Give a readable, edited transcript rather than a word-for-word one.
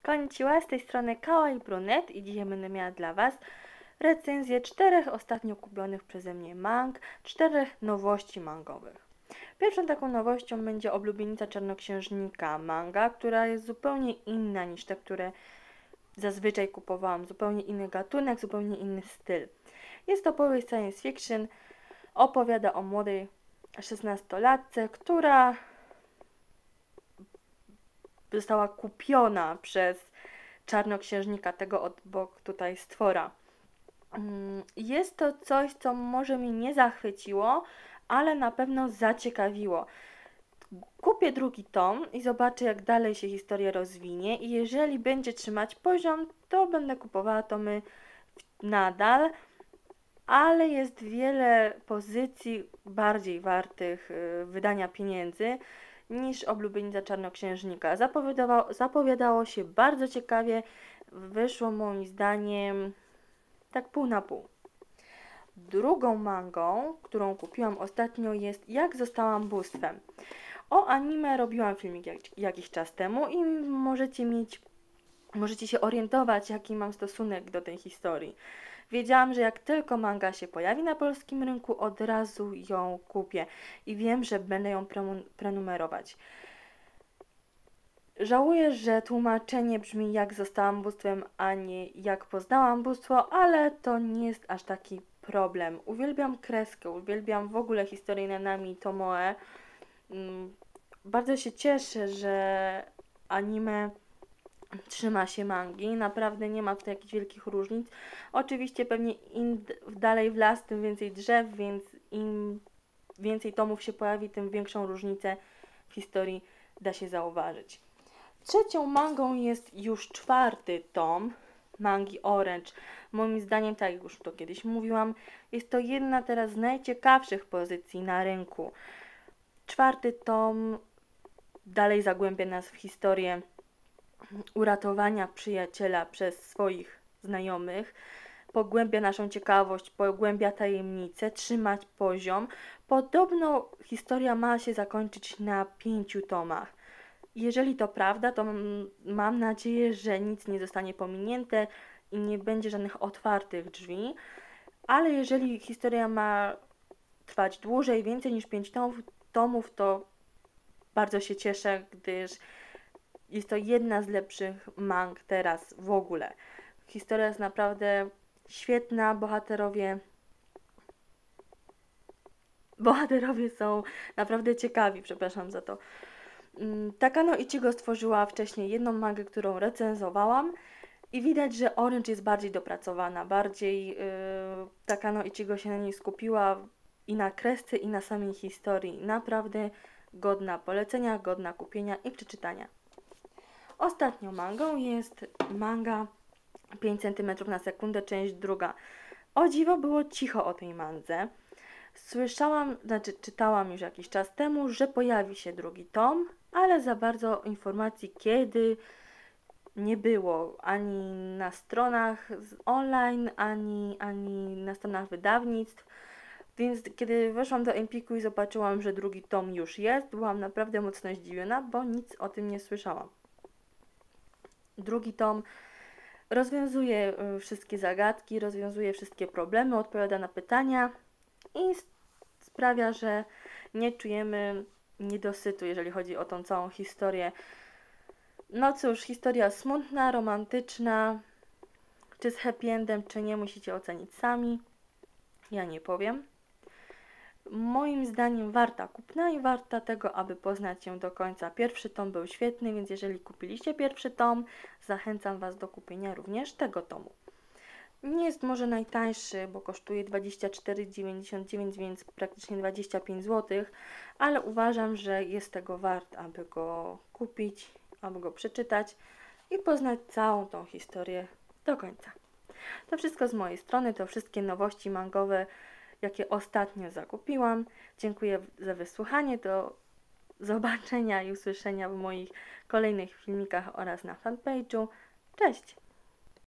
Konnichiwa, z tej strony Kawaii Brunet i dzisiaj będę miała dla Was recenzję 4 ostatnio kupionych przeze mnie mang, 4 nowości mangowych. Pierwszą taką nowością będzie Oblubienica Czarnoksiężnika manga, która jest zupełnie inna niż te, które zazwyczaj kupowałam. Zupełnie inny gatunek, zupełnie inny styl. Jest to powieść science fiction, opowiada o młodej 16-latce, która została kupiona przez czarnoksiężnika, tego od bok tutaj stwora. Jest to coś, co może mnie nie zachwyciło, ale na pewno zaciekawiło. Kupię drugi tom i zobaczę, jak dalej się historia rozwinie i jeżeli będzie trzymać poziom, to będę kupowała tomy nadal, ale jest wiele pozycji bardziej wartych wydania pieniędzy niż Oblubienica Czarnoksiężnika. Zapowiadało się bardzo ciekawie, wyszło moim zdaniem tak pół na pół. Drugą mangą, którą kupiłam ostatnio, jest Jak zostałam bóstwem. O anime robiłam filmik jakiś czas temu i możecie się orientować, jaki mam stosunek do tej historii. Wiedziałam, że jak tylko manga się pojawi na polskim rynku, od razu ją kupię i wiem, że będę ją prenumerować. Żałuję, że tłumaczenie brzmi Jak zostałam bóstwem, a nie Jak poznałam bóstwo, ale to nie jest aż taki problem. Uwielbiam kreskę, uwielbiam w ogóle historię Nanami Tomoe. Bardzo się cieszę, że anime trzyma się mangi, naprawdę nie ma tutaj jakichś wielkich różnic. Oczywiście pewnie im dalej w las, tym więcej drzew, więc im więcej tomów się pojawi, tym większą różnicę w historii da się zauważyć. Trzecią mangą jest już 4. tom mangi Orange. Moim zdaniem, tak jak już to kiedyś mówiłam, jest to jedna teraz z najciekawszych pozycji na rynku. 4. tom dalej zagłębia nas w historię uratowania przyjaciela przez swoich znajomych, pogłębia naszą ciekawość, pogłębia tajemnicę, trzymać poziom. Podobno historia ma się zakończyć na 5 tomach. Jeżeli to prawda, to mam nadzieję, że nic nie zostanie pominięte i nie będzie żadnych otwartych drzwi, ale jeżeli historia ma trwać dłużej, więcej niż 5 tomów, to bardzo się cieszę, gdyż jest to jedna z lepszych mang teraz w ogóle. Historia jest naprawdę świetna, bohaterowie są naprawdę ciekawi, przepraszam za to. Takano Ichigo stworzyła wcześniej jedną mangę, którą recenzowałam i widać, że Orange jest bardziej dopracowana, bardziej Takano Ichigo się na niej skupiła i na kresce, i na samej historii. Naprawdę godna polecenia, godna kupienia i przeczytania. Ostatnią mangą jest manga 5 cm na sekundę, część druga. O dziwo było cicho o tej mandze. Czytałam już jakiś czas temu, że pojawi się drugi tom, ale za bardzo informacji kiedy nie było ani na stronach online, ani na stronach wydawnictw. Więc kiedy weszłam do Empiku i zobaczyłam, że drugi tom już jest, byłam naprawdę mocno zdziwiona, bo nic o tym nie słyszałam. Drugi tom rozwiązuje wszystkie zagadki, rozwiązuje wszystkie problemy, odpowiada na pytania i sprawia, że nie czujemy niedosytu, jeżeli chodzi o tą całą historię. No cóż, historia smutna, romantyczna, czy z happy endem, czy nie, musicie ocenić sami. Ja nie powiem. Moim zdaniem warta kupna i warta tego, aby poznać ją do końca. Pierwszy tom był świetny, więc jeżeli kupiliście pierwszy tom, zachęcam Was do kupienia również tego tomu. Nie jest może najtańszy, bo kosztuje 24,99, więc praktycznie 25 zł, ale uważam, że jest tego wart, aby go kupić, aby go przeczytać i poznać całą tą historię do końca. To wszystko z mojej strony, to wszystkie nowości mangowe, jakie ostatnio zakupiłam. Dziękuję za wysłuchanie, do zobaczenia i usłyszenia w moich kolejnych filmikach oraz na fanpage'u. Cześć!